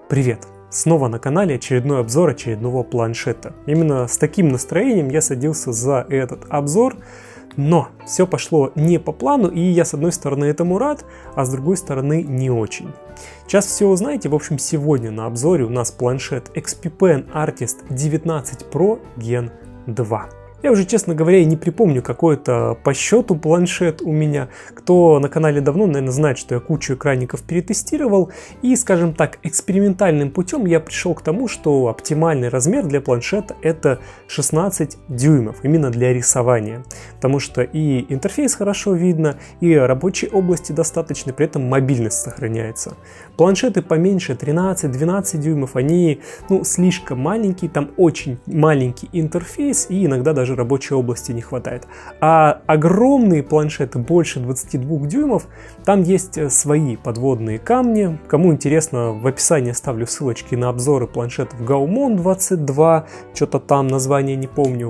Привет! Снова на канале очередной обзор очередного планшета. Именно с таким настроением я садился за этот обзор, но все пошло не по плану, и я с одной стороны этому рад, а с другой стороны не очень. Сейчас все узнаете. В общем, сегодня на обзоре у нас планшет XP Pen Artist 19 Pro Gen 2. Я уже, честно говоря, и не припомню, какой это по счету планшет у меня. Кто на канале давно, наверное, знает, что я кучу экранников перетестировал. И, скажем так, экспериментальным путем я пришел к тому, что оптимальный размер для планшета это 16 дюймов, именно для рисования. Потому что и интерфейс хорошо видно, и рабочей области достаточно, при этом мобильность сохраняется. Планшеты поменьше, 13-12 дюймов, они слишком маленькие, там очень маленький интерфейс, и иногда даже рабочей области не хватает. А огромные планшеты, больше 22 дюймов, там есть свои подводные камни. Кому интересно, в описании оставлю ссылочки на обзоры планшетов Gaumon 22, что-то там название не помню,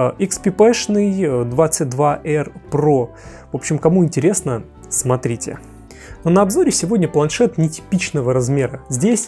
XP-шный 22R Pro. В общем, кому интересно, смотрите. Но на обзоре сегодня планшет нетипичного размера. Здесь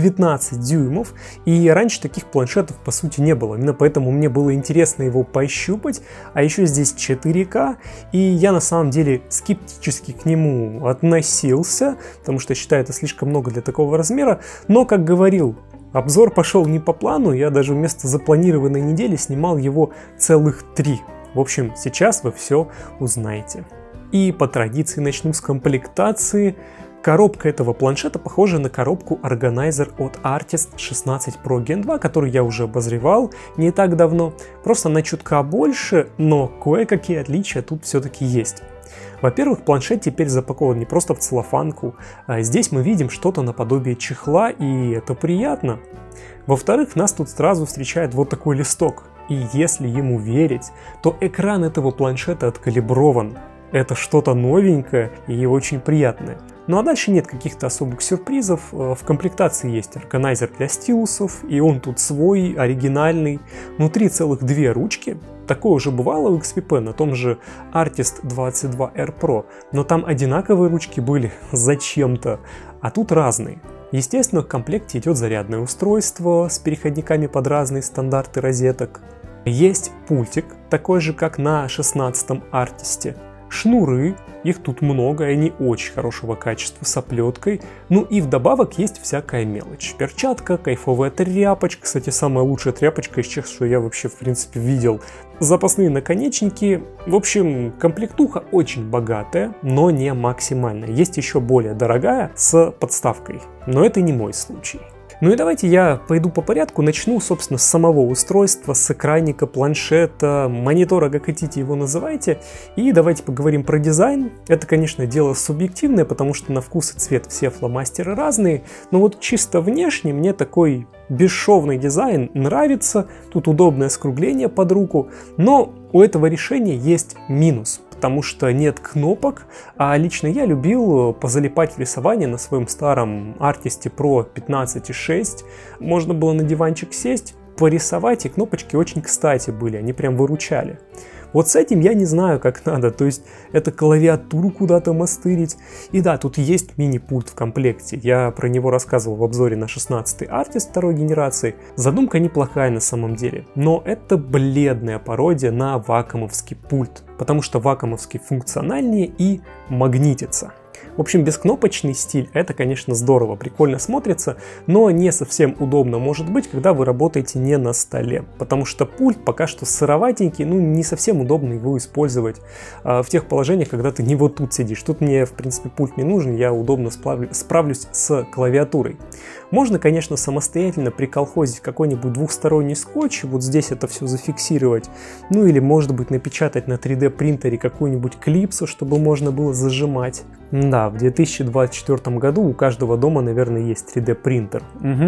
19 дюймов, и раньше таких планшетов по сути не было. Именно поэтому мне было интересно его пощупать. А еще здесь 4К, и я на самом деле скептически к нему относился, потому что считаю, это слишком много для такого размера. Но, как говорил, обзор пошел не по плану, я даже вместо запланированной недели снимал его целых 3. В общем, сейчас вы все узнаете. И по традиции начну с комплектации. Коробка этого планшета похожа на коробку Organizer от Artist 16 Pro Gen 2, которую я уже обозревал не так давно. Просто она чутка больше, но кое-какие отличия тут все-таки есть. Во-первых, планшет теперь запакован не просто в целлофанку, а здесь мы видим что-то наподобие чехла, и это приятно. Во-вторых, нас тут сразу встречает вот такой листок. И если ему верить, то экран этого планшета откалиброван. Это что-то новенькое и очень приятное. Ну а дальше нет каких-то особых сюрпризов. В комплектации есть органайзер для стилусов, и он тут свой, оригинальный. Внутри целых две ручки. Такое уже бывало у XP Pen на том же Artist 22R Pro, но там одинаковые ручки были зачем-то, а тут разные. Естественно, в комплекте идет зарядное устройство с переходниками под разные стандарты розеток. Есть пультик, такой же как на 16-м Artist. Шнуры, их тут много, и они очень хорошего качества, с оплеткой. Ну и вдобавок есть всякая мелочь. Перчатка, кайфовая тряпочка, кстати, самая лучшая тряпочка из тех, что я вообще в принципе видел. Запасные наконечники. В общем, комплектуха очень богатая, но не максимальная. Есть еще более дорогая с подставкой, но это не мой случай. Ну и давайте я пойду по порядку, начну, собственно, с самого устройства, с экранника, планшета, монитора, как хотите его называйте. И давайте поговорим про дизайн. Это, конечно, дело субъективное, потому что на вкус и цвет все фломастеры разные. Но вот чисто внешне мне такой бесшовный дизайн нравится. Тут удобное скругление под руку. Но у этого решения есть минус. Потому что нет кнопок, а лично я любил позалипать в рисование на своем старом Artist Pro 15.6. Можно было на диванчик сесть, порисовать, и кнопочки очень кстати были, они прям выручали. Вот с этим я не знаю, как надо, то есть это клавиатуру куда-то мастырить. И да, тут есть мини-пульт в комплекте, я про него рассказывал в обзоре на 16-й Artist второй генерации. Задумка неплохая на самом деле, но это бледная пародия на вакомовский пульт, потому что вакомовский функциональнее и магнитится. В общем, бескнопочный стиль, это, конечно, здорово, прикольно смотрится, но не совсем удобно может быть, когда вы работаете не на столе, потому что пульт пока что сыроватенький, не совсем удобно его использовать в тех положениях, когда ты не вот тут сидишь. Тут мне, в принципе, пульт не нужен, я удобно справлюсь с клавиатурой. Можно, конечно, самостоятельно приколхозить какой-нибудь двухсторонний скотч, вот здесь это все зафиксировать, ну или, может быть, напечатать на 3D принтере какую-нибудь клипсу, чтобы можно было зажимать. Да, в 2024 году у каждого дома, наверное, есть 3D принтер.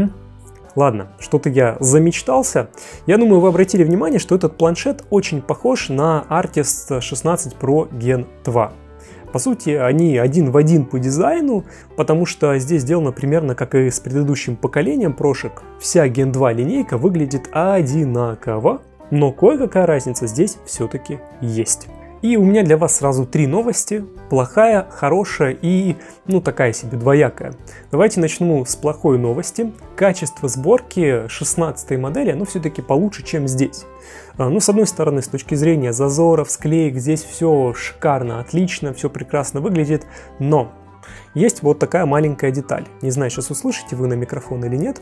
Ладно, что-то я замечтался. Я думаю, вы обратили внимание, что этот планшет очень похож на Artist 16 Pro Gen 2. По сути, они один в один по дизайну, потому что здесь сделано примерно как и с предыдущим поколением прошек. Вся Gen 2 линейка выглядит одинаково, но кое-какая разница здесь все-таки есть. И у меня для вас сразу три новости. Плохая, хорошая и, такая себе двоякая. Давайте начну с плохой новости. Качество сборки 16-й модели, оно все-таки получше, чем здесь. С одной стороны, с точки зрения зазоров, склеек, здесь все шикарно, отлично, все прекрасно выглядит. Но есть вот такая маленькая деталь. Не знаю, сейчас услышите вы на микрофон или нет.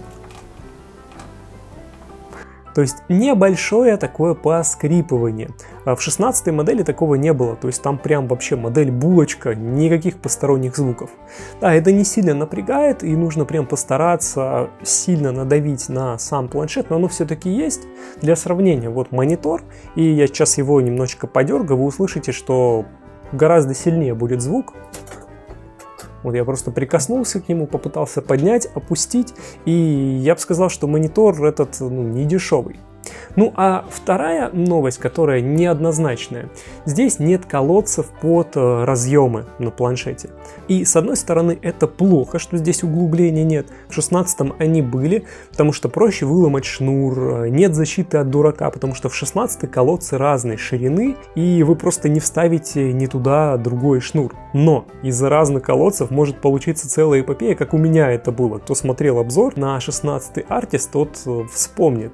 То есть небольшое такое поскрипывание. В 16-й модели такого не было, то есть там прям вообще модель булочка, никаких посторонних звуков. Да, это не сильно напрягает и нужно прям постараться сильно надавить на сам планшет, но оно все-таки есть. Для сравнения, вот монитор, и я сейчас его немножечко подергаю, вы услышите, что гораздо сильнее будет звук. Вот я просто прикоснулся к нему, попытался поднять, опустить, и я бы сказал, что монитор этот не дешевый. А вторая новость, которая неоднозначная. Здесь нет колодцев под разъемы на планшете. И с одной стороны это плохо, что здесь углублений нет. В 16-м они были, потому что проще выломать шнур, нет защиты от дурака, потому что в 16-й колодцы разной ширины, и вы просто не вставите ни туда другой шнур. Но из-за разных колодцев может получиться целая эпопея, как у меня это было. Кто смотрел обзор на 16-й Artist, тот вспомнит.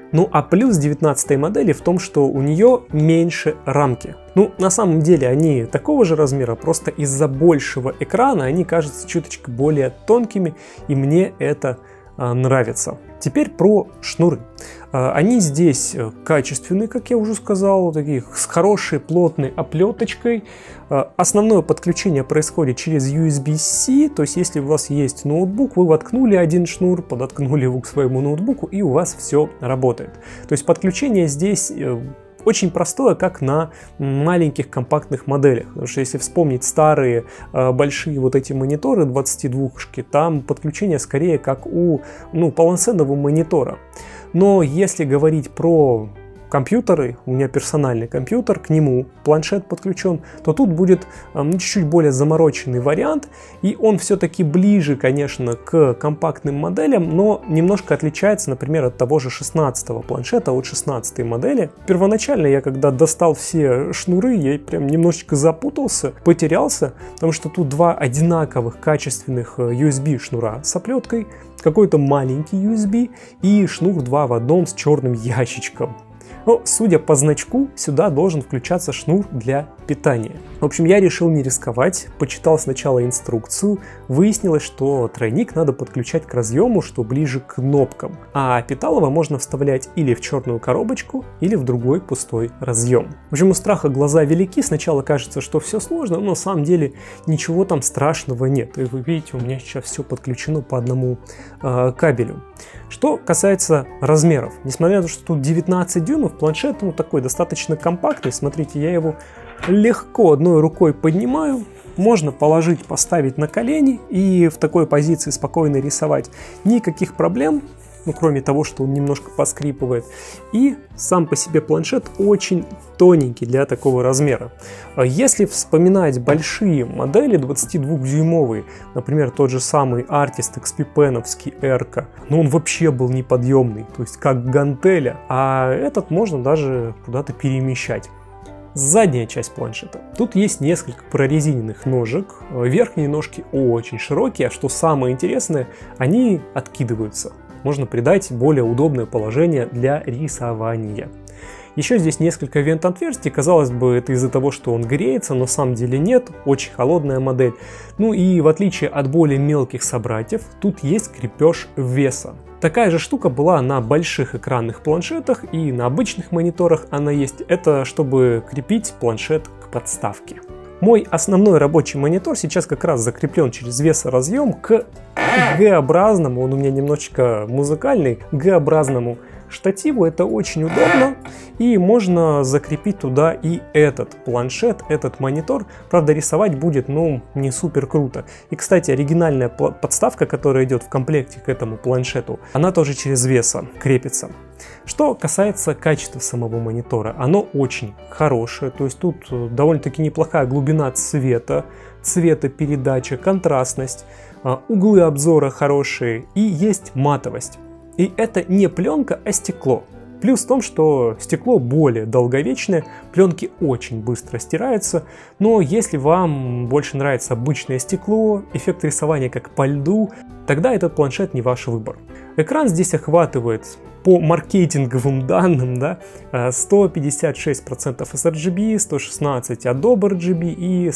А плюс 19-й модели в том, что у нее меньше рамки. На самом деле они такого же размера, просто из-за большего экрана они кажутся чуточку более тонкими, и мне это нравится. Теперь про шнуры. Они здесь качественные, как я уже сказал, таких с хорошей плотной оплеточкой. Основное подключение происходит через USB-C, то есть если у вас есть ноутбук, вы воткнули один шнур, подоткнули его к своему ноутбуку, и у вас все работает. То есть подключение здесь очень простое, как на маленьких компактных моделях. Потому что если вспомнить старые большие вот эти мониторы 22-шки, там подключение скорее как у полноценного монитора. Но если говорить про компьютеры, у меня персональный компьютер, к нему планшет подключен, то тут будет чуть-чуть более замороченный вариант, и он все-таки ближе, конечно, к компактным моделям, но немножко отличается, например, от того же 16-го планшета, от 16-й модели. Первоначально я, когда достал все шнуры, я прям немножечко запутался, потерялся, потому что тут два одинаковых качественных USB шнура с оплеткой, какой-то маленький USB и шнур 2 в одном с черным ящичком. Но, судя по значку, сюда должен включаться шнур для питания. В общем, я решил не рисковать, почитал сначала инструкцию, выяснилось, что тройник надо подключать к разъему, что ближе к кнопкам, а питалово можно вставлять или в черную коробочку, или в другой пустой разъем. В общем, у страха глаза велики, сначала кажется, что все сложно, но на самом деле ничего там страшного нет. И вы видите, у меня сейчас все подключено по одному кабелю. Что касается размеров, несмотря на то, что тут 19 дюймов, планшет такой достаточно компактный. Смотрите, я его легко одной рукой поднимаю, можно положить, поставить на колени и в такой позиции спокойно рисовать. Никаких проблем, кроме того, что он немножко поскрипывает. И сам по себе планшет очень тоненький для такого размера. Если вспоминать большие модели 22-дюймовые, например, тот же самый Artist XP Pen-овский R-ка, он вообще был неподъемный, то есть как гантеля, а этот можно даже куда-то перемещать. Задняя часть планшета. Тут есть несколько прорезиненных ножек, верхние ножки очень широкие, а что самое интересное, они откидываются. Можно придать более удобное положение для рисования. Еще здесь несколько вент-отверстий, казалось бы, это из-за того, что он греется, но на самом деле нет, очень холодная модель. И в отличие от более мелких собратьев, тут есть крепеж веса. Такая же штука была на больших экранных планшетах и на обычных мониторах она есть. Это чтобы крепить планшет к подставке. Мой основной рабочий монитор сейчас как раз закреплен через весоразъем к Г-образному, он у меня немножечко музыкальный, Г-образному штативу. Это очень удобно, и можно закрепить туда и этот планшет, этот монитор. Правда, рисовать будет, не супер круто. И, кстати, оригинальная подставка, которая идет в комплекте к этому планшету, она тоже через веса крепится. Что касается качества самого монитора, оно очень хорошее, то есть тут довольно-таки неплохая глубина цвета, цветопередача, контрастность, углы обзора хорошие и есть матовость. И это не пленка, а стекло. Плюс в том, что стекло более долговечное, пленки очень быстро стираются, но если вам больше нравится обычное стекло, эффект рисования как по льду, тогда этот планшет не ваш выбор. Экран здесь охватывает по маркетинговым данным, да, 156% sRGB, 116 Adobe RGB и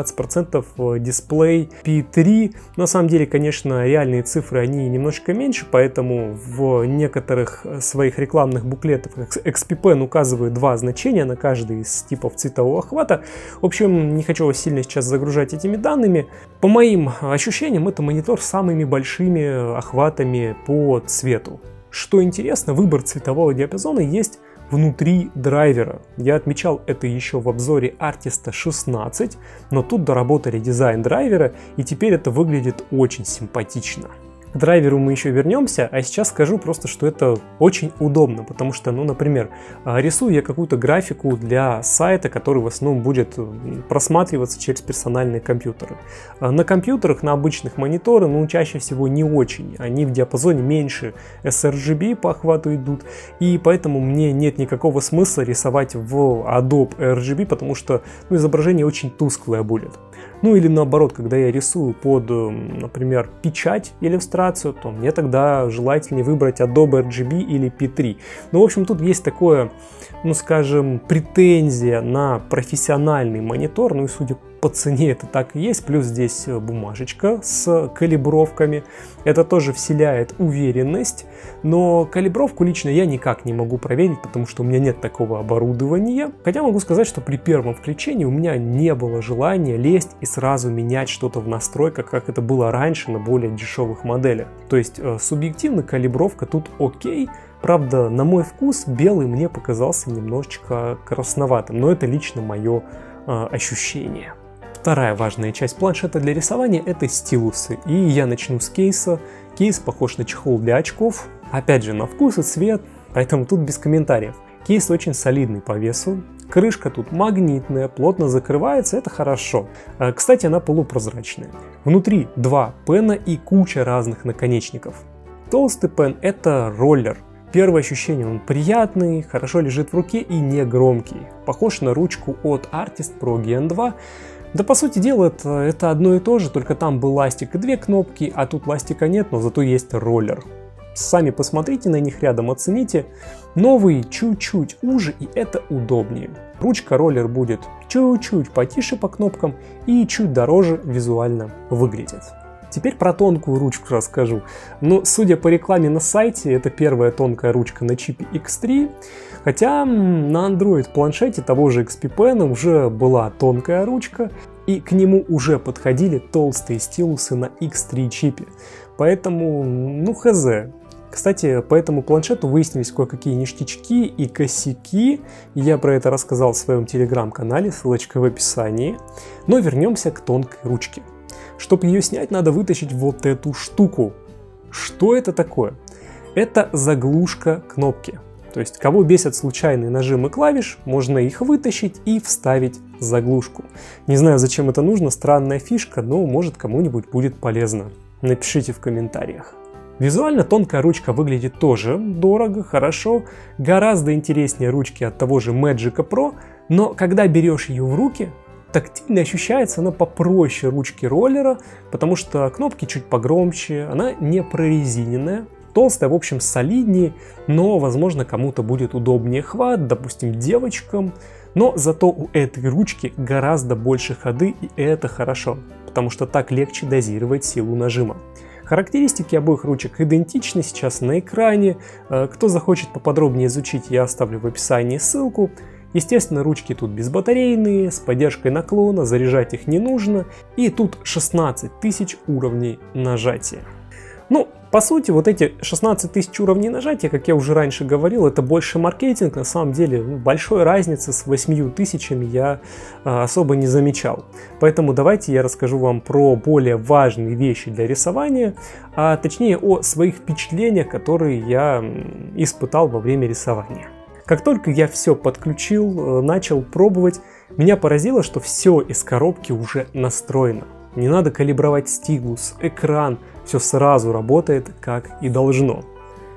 115% дисплей P3. На самом деле, конечно, реальные цифры, они немножко меньше, поэтому в некоторых своих рекламных буклетах XP Pen указывает два значения на каждый из типов цветового охвата. В общем, не хочу вас сильно сейчас загружать этими данными. По моим ощущениям, это монитор с самыми большими охватами по цвету. Что интересно, выбор цветового диапазона есть внутри драйвера. Я отмечал это еще в обзоре Artist 16, но тут доработали дизайн драйвера, и теперь это выглядит очень симпатично. К драйверу мы еще вернемся, а сейчас скажу просто, что это очень удобно, потому что, ну, например, рисую я какую-то графику для сайта, который в основном будет просматриваться через персональные компьютеры. На компьютерах, на обычных мониторах, ну, чаще всего не очень, они в диапазоне меньше sRGB по охвату идут, и поэтому мне нет никакого смысла рисовать в Adobe RGB, потому что, ну, изображение очень тусклое будет. Ну или наоборот, когда я рисую под, например, печать, иллюстрацию, то мне тогда желательнее выбрать Adobe RGB или P3. Ну, в общем, тут есть такое, ну, скажем, претензия на профессиональный монитор, ну и судя по цене это так и есть, плюс здесь бумажечка с калибровками, это тоже вселяет уверенность, но калибровку лично я никак не могу проверить, потому что у меня нет такого оборудования, хотя могу сказать, что при первом включении у меня не было желания лезть и сразу менять что-то в настройках, как это было раньше на более дешевых моделях, то есть субъективно калибровка тут окей. Правда, на мой вкус белый мне показался немножечко красноватым, но это лично мое ощущение. Вторая важная часть планшета для рисования — это стилусы. И я начну с кейса. Кейс похож на чехол для очков. Опять же, на вкус и цвет, поэтому тут без комментариев. Кейс очень солидный по весу. Крышка тут магнитная, плотно закрывается, это хорошо. Кстати, она полупрозрачная. Внутри два пена и куча разных наконечников. Толстый пен — это роллер. Первое ощущение, он приятный, хорошо лежит в руке и не громкий. Похож на ручку от Artist Pro Gen 2. Да, по сути дела, это одно и то же, только там был ластик и две кнопки, а тут ластика нет, но зато есть роллер. Сами посмотрите на них рядом, оцените. Новый чуть-чуть уже, и это удобнее. Ручка-роллер будет чуть-чуть потише по кнопкам и чуть дороже визуально выглядит. Теперь про тонкую ручку расскажу. Но, судя по рекламе на сайте, это первая тонкая ручка на чипе X3. Хотя на Android планшете того же XP Pen уже была тонкая ручка, и к нему уже подходили толстые стилусы на X3 чипе. Поэтому, ну хз. Кстати, по этому планшету выяснились кое-какие ништячки и косяки. Я про это рассказал в своем телеграм-канале, ссылочка в описании. Но вернемся к тонкой ручке. Чтобы ее снять, надо вытащить вот эту штуку. Что это такое? Это заглушка кнопки. То есть, кого бесят случайные нажимы клавиш, можно их вытащить и вставить заглушку. Не знаю, зачем это нужно, странная фишка, но может кому-нибудь будет полезно. Напишите в комментариях. Визуально тонкая ручка выглядит тоже дорого, хорошо, гораздо интереснее ручки от того же Magic Pro, но когда берешь ее в руки, тактильно ощущается она попроще ручки роллера, потому что кнопки чуть погромче, она не прорезиненная, толстая, в общем, солиднее, но, возможно, кому-то будет удобнее хват, допустим, девочкам, но зато у этой ручки гораздо больше ходы, и это хорошо, потому что так легче дозировать силу нажима. Характеристики обоих ручек идентичны сейчас на экране, кто захочет поподробнее изучить, я оставлю в описании ссылку. Естественно, ручки тут безбатарейные, с поддержкой наклона, заряжать их не нужно, и тут 16 тысяч уровней нажатия. Ну, по сути, вот эти 16 тысяч уровней нажатия, как я уже раньше говорил, это больше маркетинг, на самом деле большой разницы с 8 тысячами я особо не замечал. Поэтому давайте я расскажу вам про более важные вещи для рисования, а точнее о своих впечатлениях, которые я испытал во время рисования. Как только я все подключил, начал пробовать, меня поразило, что все из коробки уже настроено. Не надо калибровать стилус, экран, все сразу работает как и должно.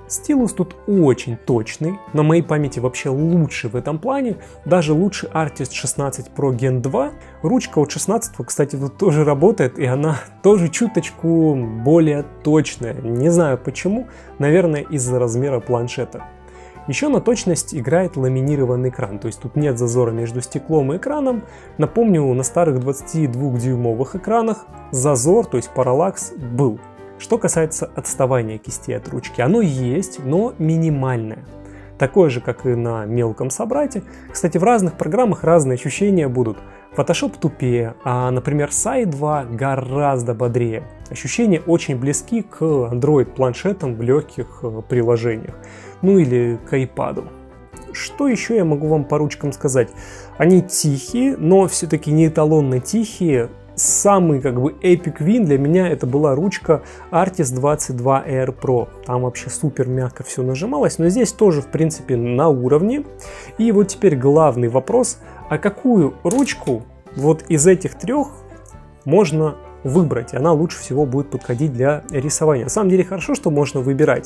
Стилус тут очень точный, на моей памяти вообще лучший в этом плане, даже лучше Artist 16 Pro Gen 2. Ручка от 16, кстати, тут тоже работает, и она тоже чуточку более точная. Не знаю почему, наверное, из-за размера планшета. Еще на точность играет ламинированный экран, то есть тут нет зазора между стеклом и экраном. Напомню, на старых 22-дюймовых экранах зазор, то есть параллакс, был. Что касается отставания кисти от ручки, оно есть, но минимальное. Такое же, как и на мелком собрате. Кстати, в разных программах разные ощущения будут. Photoshop тупее, а, например, Sai 2 гораздо бодрее. Ощущения очень близки к Android-планшетам в легких приложениях. Ну или к iPad. Что еще я могу вам по ручкам сказать? Они тихие, но все-таки не эталонно тихие. Самый эпик вин для меня это была ручка Artist 22 Air Pro. Там вообще супер мягко все нажималось, но здесь тоже в принципе на уровне. И вот теперь главный вопрос, а какую ручку вот из этих трех можно выбрать? Она лучше всего будет подходить для рисования. На самом деле хорошо, что можно выбирать.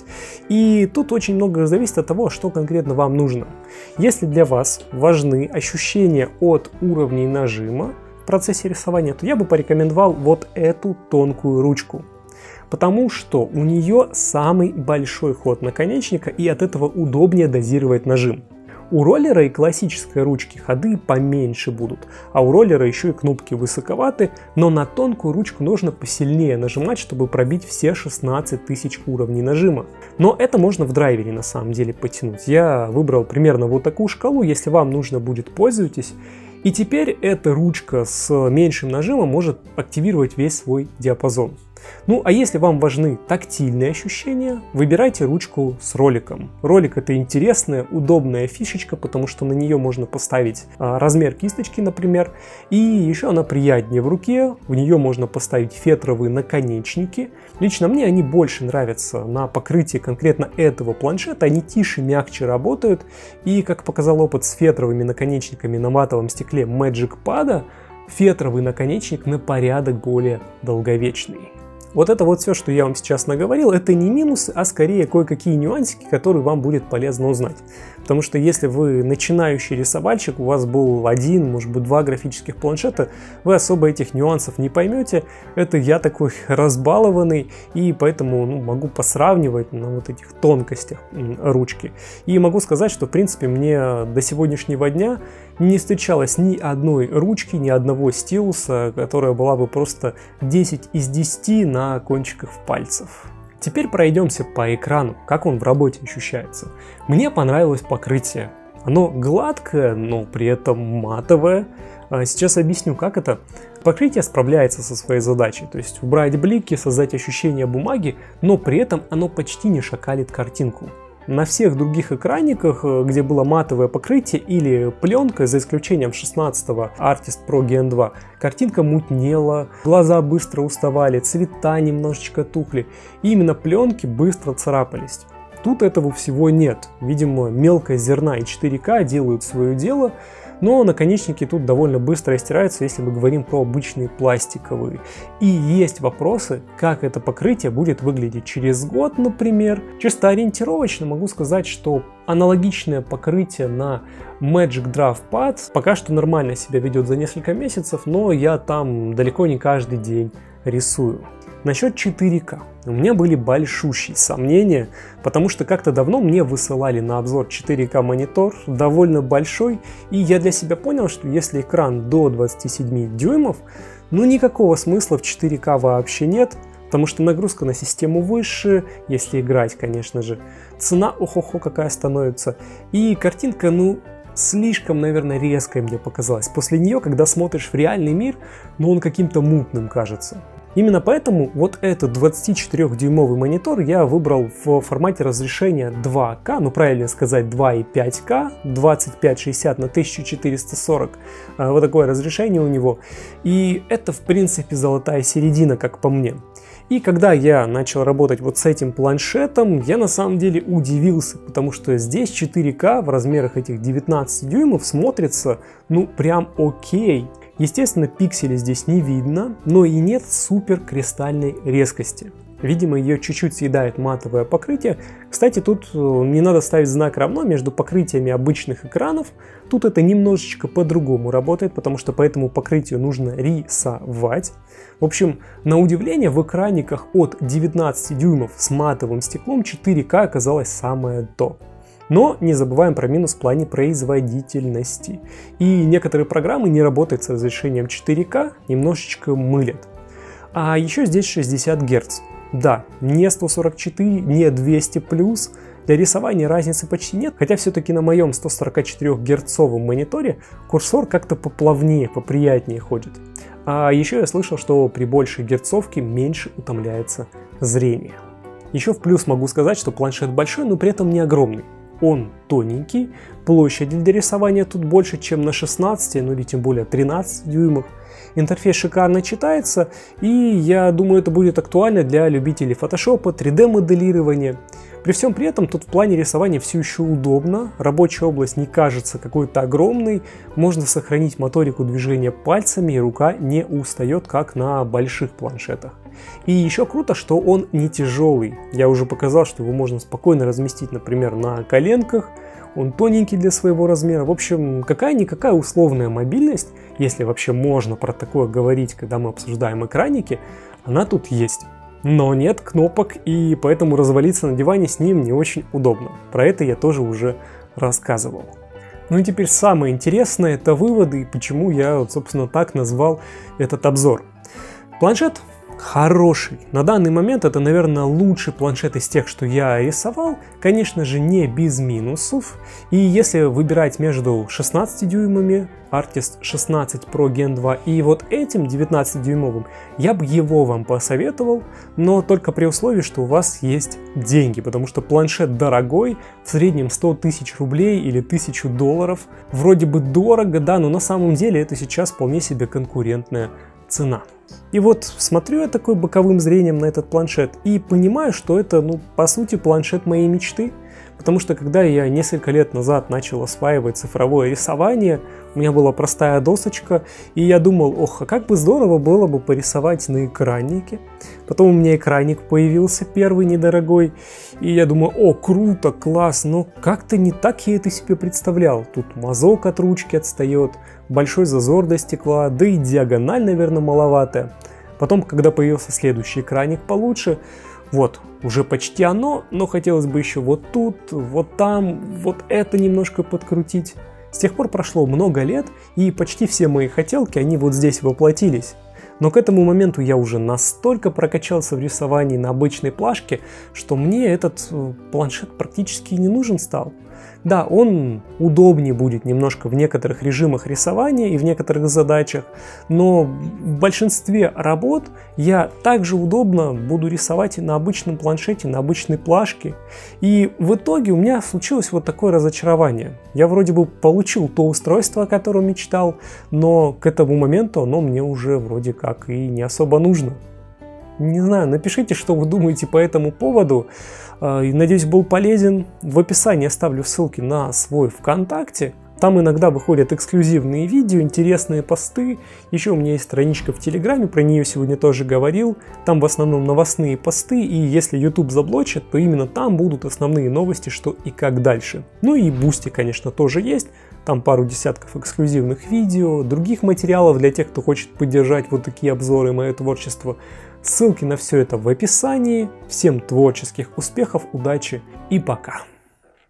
И тут очень много зависит от того, что конкретно вам нужно. Если для вас важны ощущения от уровней нажима в процессе рисования, то я бы порекомендовал вот эту тонкую ручку. Потому что у нее самый большой ход наконечника, и от этого удобнее дозировать нажим. У роллера и классической ручки ходы поменьше будут, а у роллера еще и кнопки высоковаты, но на тонкую ручку нужно посильнее нажимать, чтобы пробить все 16 тысяч уровней нажима. Но это можно в драйвере на самом деле потянуть. Я выбрал примерно вот такую шкалу, если вам нужно будет, пользуйтесь. И теперь эта ручка с меньшим нажимом может активировать весь свой диапазон. Ну а если вам важны тактильные ощущения, выбирайте ручку с роликом. Ролик — это интересная, удобная фишечка, потому что на нее можно поставить размер кисточки, например, и еще она приятнее в руке, в нее можно поставить фетровые наконечники. Лично мне они больше нравятся на покрытии конкретно этого планшета, они тише, мягче работают, и как показал опыт с фетровыми наконечниками на матовом стекле Magic Pad, фетровый наконечник на порядок более долговечный. Вот это вот все, что я вам сейчас наговорил, это не минусы, а скорее кое-какие нюансики, которые вам будет полезно узнать. Потому что если вы начинающий рисовальщик, у вас был один, может быть, два графических планшета, вы особо этих нюансов не поймете. Это я такой разбалованный, и поэтому могу посравнивать на вот этих тонкостях ручки. И могу сказать, что в принципе мне до сегодняшнего дня не встречалось ни одной ручки, ни одного стилуса, которая была бы просто 10 из 10 на кончиках пальцев. Теперь пройдемся по экрану, как он в работе ощущается. Мне понравилось покрытие. Оно гладкое, но при этом матовое. Сейчас объясню, как это. Покрытие справляется со своей задачей, то есть убрать блики, создать ощущение бумаги, но при этом оно почти не шакалит картинку. На всех других экранниках, где было матовое покрытие или пленка, за исключением 16-го Artist Pro Gen 2, картинка мутнела, глаза быстро уставали, цвета немножечко тухли, и именно пленки быстро царапались. Тут этого всего нет. Видимо, мелкая зерна и 4К делают свое дело, но наконечники тут довольно быстро стираются, если мы говорим про обычные пластиковые. И есть вопросы, как это покрытие будет выглядеть через год, например. Чисто ориентировочно могу сказать, что аналогичное покрытие на Magic Draft Pad пока что нормально себя ведет за несколько месяцев, но я там далеко не каждый день рисую. Насчет 4К. У меня были большущие сомнения, потому что как-то давно мне высылали на обзор 4К монитор, довольно большой, и я для себя понял, что если экран до 27 дюймов, никакого смысла в 4К вообще нет, потому что нагрузка на систему выше, если играть, конечно же, цена охо-хо какая становится, и картинка, слишком, наверное, резкой мне показалась. После нее, когда смотришь в реальный мир, он каким-то мутным кажется. Именно поэтому вот этот 24-дюймовый монитор я выбрал в формате разрешения 2К, правильно сказать 2,5К, 2560 на 1440, вот такое разрешение у него. И это, в принципе, золотая середина, как по мне. И когда я начал работать вот с этим планшетом, я на самом деле удивился, потому что здесь 4К в размерах этих 19 дюймов смотрится, прям окей. Естественно, пикселей здесь не видно, но и нет супер кристальной резкости. Видимо, ее чуть-чуть съедает матовое покрытие. Кстати, тут не надо ставить знак равно между покрытиями обычных экранов. Тут это немножечко по-другому работает, потому что по этому покрытию нужно рисовать. В общем, на удивление, в экранниках от 19 дюймов с матовым стеклом 4К оказалось самое то. Но не забываем про минус в плане производительности. И некоторые программы не работают с разрешением 4К, немножечко мылят. А еще здесь 60 Гц. Да, не 144, не 200+. Для рисования разницы почти нет, хотя все-таки на моем 144-герцовом мониторе курсор как-то поплавнее, поприятнее ходит. А еще я слышал, что при большей герцовке меньше утомляется зрение. Еще в плюс могу сказать, что планшет большой, но при этом не огромный. Он тоненький, площади для рисования тут больше, чем на 16, ну или тем более 13 дюймах. Интерфейс шикарно читается, и я думаю, это будет актуально для любителей фотошопа, 3D-моделирования. При всем при этом тут в плане рисования все еще удобно, рабочая область не кажется какой-то огромной, можно сохранить моторику движения пальцами, и рука не устает, как на больших планшетах. И еще круто, что он не тяжелый. Я уже показал, что его можно спокойно разместить, например, на коленках. Он тоненький для своего размера. В общем, какая-никакая условная мобильность, если вообще можно про такое говорить, когда мы обсуждаем экранники, она тут есть. Но нет кнопок, и поэтому развалиться на диване с ним не очень удобно. Про это я тоже уже рассказывал. Ну и теперь самое интересное — это выводы, и почему я, собственно, так назвал этот обзор. Планшет хороший. На данный момент это, наверное, лучший планшет из тех, что я рисовал. Конечно же, не без минусов. И если выбирать между 16 дюймами, Artist 16 Pro Gen 2 и вот этим 19-дюймовым, я бы его вам посоветовал, но только при условии, что у вас есть деньги, потому что планшет дорогой, в среднем 100 тысяч рублей или $1000. Вроде бы дорого, да, но на самом деле это сейчас вполне себе конкурентная цена. И вот смотрю я такой боковым зрением на этот планшет и понимаю, что это, по сути, планшет моей мечты. Потому что когда я несколько лет назад начал осваивать цифровое рисование, у меня была простая досочка, и я думал, ох, а как бы здорово было бы порисовать на экраннике. Потом у меня экранник появился первый, недорогой, и я думаю, о, круто, класс, но как-то не так я это себе представлял. Тут мазок от ручки отстает, большой зазор до стекла, да и диагональ, наверное, маловатая. Потом, когда появился следующий экранник получше, вот, уже почти оно, но хотелось бы еще вот тут, вот там, вот это немножко подкрутить. С тех пор прошло много лет, и почти все мои хотелки, они вот здесь воплотились. Но к этому моменту я уже настолько прокачался в рисовании на обычной плашке, что мне этот планшет практически не нужен стал. Да, он удобнее будет немножко в некоторых режимах рисования и в некоторых задачах, но в большинстве работ я также удобно буду рисовать и на обычном планшете, на обычной плашке. И в итоге у меня случилось вот такое разочарование. Я вроде бы получил то устройство, о котором мечтал, но к этому моменту оно мне уже вроде как и не особо нужно. Не знаю, напишите, что вы думаете по этому поводу. Надеюсь, был полезен. В описании оставлю ссылки на свой ВКонтакте. Там иногда выходят эксклюзивные видео, интересные посты. Еще у меня есть страничка в Телеграме, про нее сегодня тоже говорил. Там в основном новостные посты, и если YouTube заблочит, то именно там будут основные новости, что и как дальше. Ну и Boosty, конечно, тоже есть. Там пару десятков эксклюзивных видео, других материалов для тех, кто хочет поддержать вот такие обзоры и мое творчество. Ссылки на все это в описании. Всем творческих успехов, удачи и пока!